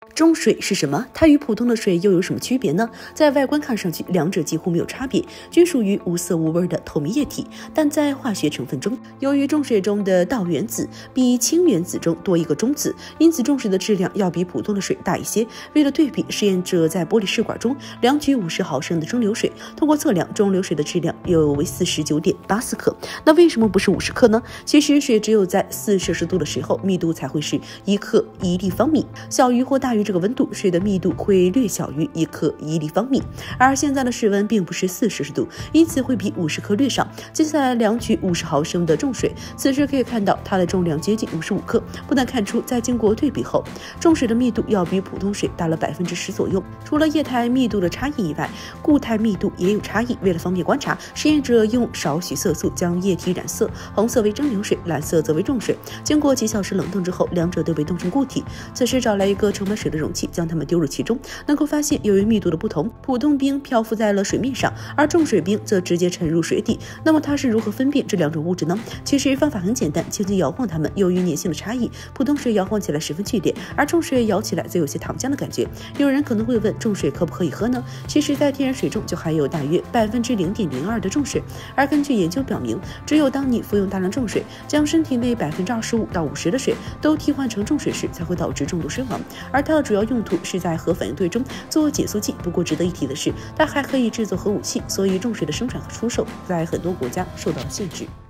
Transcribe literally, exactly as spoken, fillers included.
重水是什么？它与普通的水又有什么区别呢？在外观看上去，两者几乎没有差别，均属于无色无味的透明液体。但在化学成分中，由于重水中的氘原子比氢原子中多一个中子，因此重水的质量要比普通的水大一些。为了对比，实验者在玻璃试管中量取五十毫升的中流水，通过测量中流水的质量有为四十九点八四克。那为什么不是五十克呢？其实水只有在四摄氏度的时候，密度才会是一克一立方米，小于或大于这个温度，水的密度会略小于一克一立方米，而现在的室温并不是四摄氏度，因此会比五十克略少。接下来量取五十毫升的重水，此时可以看到它的重量接近五十五克，不难看出，在经过对比后，重水的密度要比普通水大了百分之十左右。除了液态密度的差异以外，固态密度也有差异。为了方便观察，实验者用少许色素将液体染色，红色为蒸馏水，蓝色则为重水。经过几小时冷冻之后，两者都被冻成固体。此时找来一个盛满水的容器，将它们丢入其中，能够发现由于密度的不同，普通冰漂浮在了水面上，而重水冰则直接沉入水底。那么它是如何分辨这两种物质呢？其实方法很简单，轻轻摇晃它们。由于粘性的差异，普通水摇晃起来十分剧烈，而重水摇起来则有些糖浆的感觉。有人可能会问，重水可不可以喝呢？其实在天然水中就含有大约百分之零点零二的重水，而根据研究表明，只有当你服用大量重水，将身体内百分之二十五到五十的水都替换成重水时，才会导致中毒身亡。而它的主要用途是在核反应堆中做减速剂。不过值得一提的是，它还可以制作核武器，所以重水的生产和出售在很多国家受到了限制。